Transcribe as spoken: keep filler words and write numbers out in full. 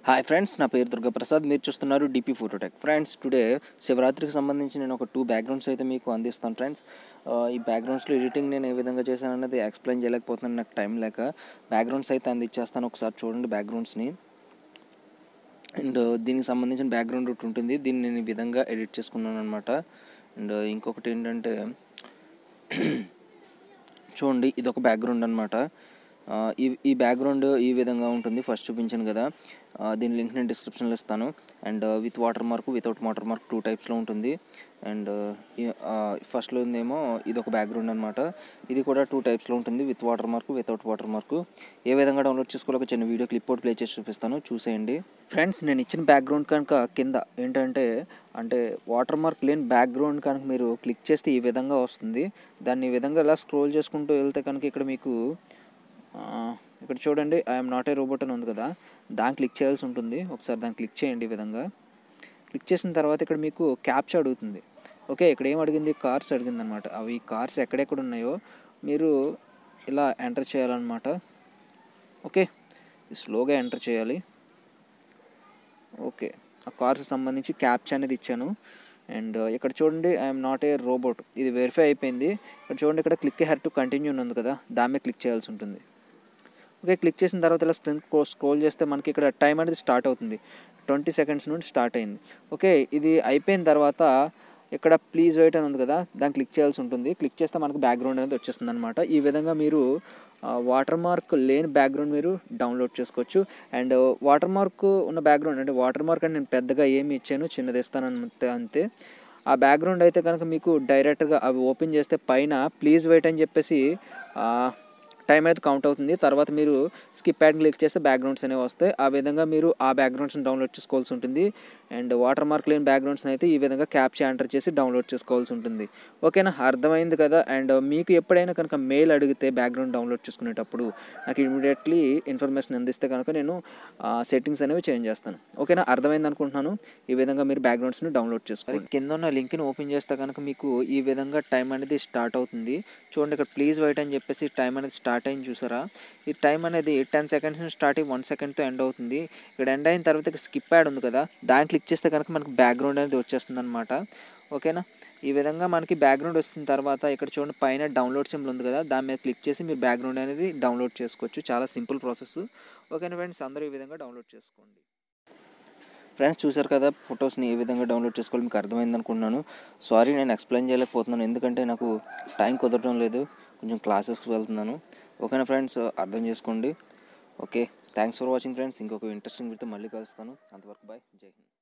Hi friends, నా పేరు దుర్గాప్రసాద్. మీరు చూస్తున్నారు డీపీ ఫోటోటెక్. ఫ్రెండ్స్, టుడే శివరాత్రికి సంబంధించి నేను ఒక టూ బ్యాక్గ్రౌండ్స్ అయితే మీకు అందిస్తాను ఫ్రెండ్స్. ఈ బ్యాక్గ్రౌండ్స్లో ఎడిటింగ్ నేను ఏ విధంగా చేశాను అన్నది ఎక్స్ప్లెయిన్ చేయలేకపోతున్నాను, నాకు టైం లేక. బ్యాక్గ్రౌండ్స్ అయితే అందించేస్తాను, ఒకసారి చూడండి బ్యాక్గ్రౌండ్స్ని. అండ్ దీనికి సంబంధించిన బ్యాక్గ్రౌండ్ ఒకటి ఉంటుంది, దీన్ని నేను ఈ విధంగా ఎడిట్ చేసుకున్నాను అనమాట. అండ్ ఇంకొకటి ఏంటంటే చూడండి, ఇది ఒక బ్యాక్గ్రౌండ్ అనమాట. ఈ ఈ బ్యాక్గ్రౌండ్ ఈ విధంగా ఉంటుంది, ఫస్ట్ చూపించాను కదా. దీని లింక్ నేను డిస్క్రిప్షన్లో ఇస్తాను. And with watermark, without watermark two టైప్స్లో ఉంటుంది. అండ్ ఫస్ట్లో ఉందేమో ఇది ఒక బ్యాక్గ్రౌండ్ అనమాట. ఇది కూడా టూ టైప్స్లో ఉంటుంది, with watermark, without watermark. ఏ విధంగా డౌన్లోడ్ చేసుకోవాలో ఒక చిన్న వీడియో క్లిప్ అవుట్ ప్లే చేసి చూపిస్తాను, చూసేయండి. ఫ్రెండ్స్, నేను ఇచ్చిన బ్యాక్గ్రౌండ్ కనుక కింద ఏంటంటే అంటే వాటర్ మార్క్ లేని బ్యాక్గ్రౌండ్ కనుక మీరు క్లిక్ చేస్తే ఈ విధంగా వస్తుంది. దాన్ని ఈ విధంగా ఇలా స్క్రోల్ చేసుకుంటూ వెళ్తే కనుక ఇక్కడ మీకు ఇక్కడ చూడండి, ఐఎమ్ నాట్ ఏ రోబోట్ అని ఉంది కదా, దాన్ని క్లిక్ చేయాల్సి ఉంటుంది. ఒకసారి దాన్ని క్లిక్ చేయండి. ఈ విధంగా క్లిక్ చేసిన తర్వాత ఇక్కడ మీకు క్యాప్చా అడుగుతుంది. ఓకే, ఇక్కడ ఏం అడిగింది, కార్స్ అడిగింది అనమాట. అవి కార్స్ ఎక్కడెక్కడ ఉన్నాయో మీరు ఇలా ఎంటర్ చేయాలన్నమాట. ఓకే, స్లోగా ఎంటర్ చేయాలి. ఓకే, ఆ కార్స్ సంబంధించి క్యాప్చా అనేది ఇచ్చాను. అండ్ ఇక్కడ చూడండి, ఐఎమ్ నాట్ ఏ రోబోట్, ఇది వెరిఫై అయిపోయింది. ఇక్కడ చూడండి, ఇక్కడ క్లిక్ హెర్ టు కంటిన్యూ ఉంది కదా, దాని మీద క్లిక్ చేయాల్సి ఉంటుంది. ఓకే, క్లిక్ చేసిన తర్వాత ఇలా స్క్రీన్ స్క్రోల్ చేస్తే మనకి ఇక్కడ టైం అనేది స్టార్ట్ అవుతుంది. ట్వంటీ సెకండ్స్ నుండి స్టార్ట్ అయింది. ఓకే, ఇది అయిపోయిన తర్వాత ఇక్కడ ప్లీజ్ వెయిట్ అని ఉంది కదా, దాన్ని క్లిక్ చేయాల్సి ఉంటుంది. క్లిక్ చేస్తే మనకు బ్యాక్గ్రౌండ్ అనేది వచ్చేస్తుంది అనమాట. ఈ విధంగా మీరు వాటర్ మార్క్ లేని బ్యాక్గ్రౌండ్ మీరు డౌన్లోడ్ చేసుకోవచ్చు. అండ్ వాటర్ మార్క్ ఉన్న బ్యాక్గ్రౌండ్ అంటే వాటర్ మార్క్ అని నేను పెద్దగా ఏమి ఇచ్చాను, చిన్నది ఇస్తాను అంతే అంతే ఆ బ్యాక్గ్రౌండ్ అయితే కనుక మీకు డైరెక్ట్గా అవి ఓపెన్ చేస్తే పైన ప్లీజ్ వెయిట్ అని చెప్పేసి టైం అయితే కౌంట్ అవుతుంది. తర్వాత మీరు స్కిప్ యాడ్ క్లిక్ చేస్తే బ్యాక్గ్రౌండ్స్ అనేవి వస్తాయి. ఆ విధంగా మీరు ఆ బ్యాక్గ్రౌండ్స్ని డౌన్లోడ్ చేసుకోవాల్సి ఉంటుంది. అండ్ వాటర్ మార్క్ లేని బ్యాక్గ్రౌండ్స్ని అయితే ఈ విధంగా క్యాప్చా ఎంటర్ చేసి డౌన్లోడ్ చేసుకోవాల్సి ఉంటుంది. ఓకేనా, అర్థమైంది కదా. అండ్ మీకు ఎప్పుడైనా కనుక మెయిల్ అడిగితే బ్యాక్గ్రౌండ్ డౌన్లోడ్ చేసుకునేటప్పుడు నాకు ఇమీడియట్లీ ఇన్ఫర్మేషన్ అందిస్తే కనుక నేను సెట్టింగ్స్ అనేవి చేంజ్ చేస్తాను. ఓకేనా, అర్థమైంది అనుకుంటున్నాను. ఈ విధంగా మీరు బ్యాక్గ్రౌండ్స్ని డౌన్లోడ్ చేసుకోవాలి. కింద ఉన్న లింక్ని ఓపెన్ చేస్తే కనుక మీకు ఈ విధంగా టైం అనేది స్టార్ట్ అవుతుంది. చూడండి, ఇక్కడ ప్లీజ్ వెయిట్ అని చెప్పేసి టైం అనేది స్టార్ట్ అయింది, చూసారా. ఈ టైం అనేది టెన్ సెకండ్స్ నుంచి స్టార్ట్ అయ్యి వన్ సెకండ్తో ఎండ్ అవుతుంది. ఇక్కడ ఎండ్ అయిన తర్వాత ఇక్కడ స్కిప్ యాడ్ ఉంది కదా, దాన్ని క్లిక్ చేస్తే కనుక మనకు బ్యాక్గ్రౌండ్ అనేది వచ్చేస్తుంది అనమాట. ఓకేనా, ఈ విధంగా మనకి బ్యాక్గ్రౌండ్ వచ్చిన తర్వాత ఇక్కడ చూడండి పైన డౌన్లోడ్ సింబల్ ఉంది కదా, దాని మీద క్లిక్ చేసి మీరు బ్యాక్గ్రౌండ్ అనేది డౌన్లోడ్ చేసుకోవచ్చు. చాలా సింపుల్ ప్రాసెస్. ఓకేనా ఫ్రెండ్స్, అందరూ ఈ విధంగా డౌన్లోడ్ చేసుకోండి. ఫ్రెండ్స్, చూసారు కదా ఫొటోస్ని ఏ విధంగా డౌన్లోడ్ చేసుకోవాలి, మీకు అర్థమైంది అనుకుంటున్నాను. సారీ, నేను ఎక్స్ప్లెయిన్ చేయలేకపోతున్నాను, ఎందుకంటే నాకు టైం కుదరడం లేదు, కొంచెం క్లాసెస్కి వెళ్తున్నాను. ఓకేనా ఫ్రెండ్స్, అర్థం చేసుకోండి. Okay, thanks for watching friends. ఇంకొక ఇంట్రెస్టింగ్ వీడియోతో మళ్ళీ కలుస్తాను. అంతవరకు బాయ్, జై హింద్.